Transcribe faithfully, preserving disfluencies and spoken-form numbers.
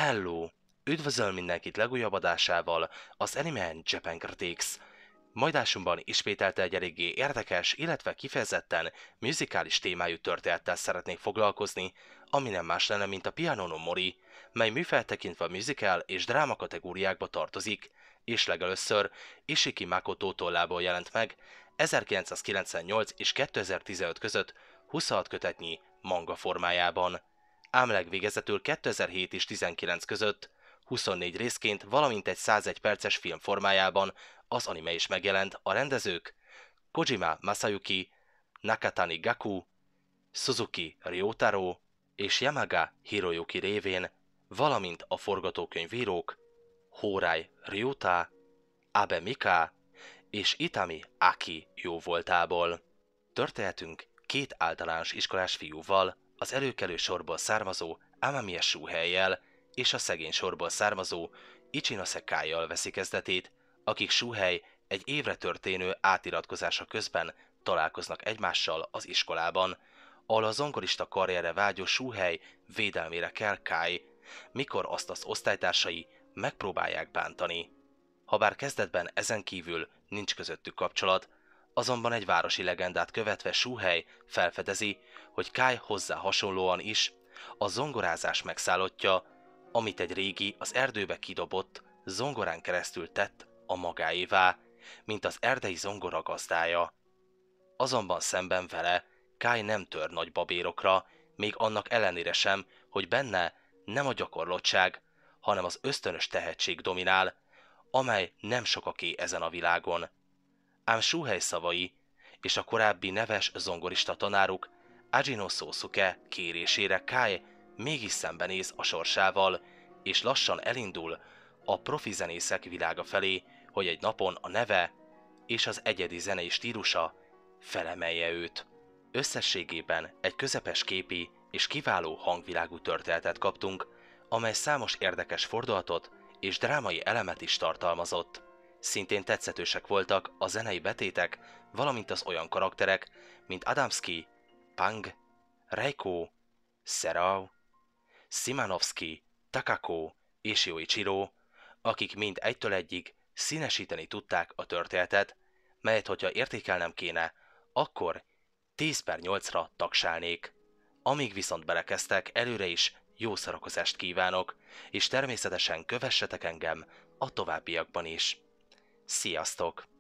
Hello! Üdvözöl mindenkit legújabb adásával, az Anime and Japan Critics. Majdásunkban ismételte egy eléggé érdekes, illetve kifejezetten musikális témájú történettel szeretnék foglalkozni, ami nem más lenne, mint a Piano no Mori, mely műfajt tekintve a musical és dráma kategóriákba tartozik, és legelőször Ishiki Makoto tollából jelent meg ezerkilencszázkilencvennyolc és kétezer-tizenöt között huszonhat kötetnyi manga formájában. Ám legvégezetül kétezer-hét és tizenkilenc között huszonnégy részként, valamint egy százegy perces film formájában az anime is megjelent. A rendezők Kojima Masayuki, Nakatani Gaku, Suzuki Ryotaro és Yamaga Hiroyuki révén, valamint a forgatókönyvírók Horai Ryuta, Abe Mika és Itami Aki jóvoltából. Történetünk két általános iskolás fiúval, az előkelő sorból származó Amamiya Shuhei-jel és a szegény sorból származó Ichinose Kai-jal veszi kezdetét, akik Shuhei egy évre történő átiratkozása közben találkoznak egymással az iskolában, ahol a zongorista karrierre vágyó Shuhei védelmére kell Kai, mikor azt az osztálytársai megpróbálják bántani. Habár kezdetben ezen kívül nincs közöttük kapcsolat, azonban egy városi legendát követve Shuhei felfedezi, hogy Kai hozzá hasonlóan is a zongorázás megszállottja, amit egy régi, az erdőbe kidobott zongorán keresztül tett a magáévá, mint az erdei zongora gazdája. Azonban szemben vele Kai nem tör nagy babérokra, még annak ellenére sem, hogy benne nem a gyakorlottság, hanem az ösztönös tehetség dominál, amely nem sokaké ezen a világon. Ám Shuhei szavai és a korábbi neves zongorista tanáruk Ajino Sosuke kérésére Kai mégis szembenéz a sorsával, és lassan elindul a profi zenészek világa felé, hogy egy napon a neve és az egyedi zenei stílusa felemelje őt. Összességében egy közepes képi és kiváló hangvilágú történetet kaptunk, amely számos érdekes fordulatot és drámai elemet is tartalmazott. Szintén tetszetősek voltak a zenei betétek, valamint az olyan karakterek, mint Adamski, Pang, Reiko, Serao, Szymanowski, Takako és Yoichiro, akik mind egytől egyig színesíteni tudták a történetet, melyet, hogyha értékelnem kéne, akkor tíz per nyolcra tagsálnék. Amíg viszont belekezdtek, előre is jó szórakozást kívánok, és természetesen kövessetek engem a továbbiakban is. Sziasztok!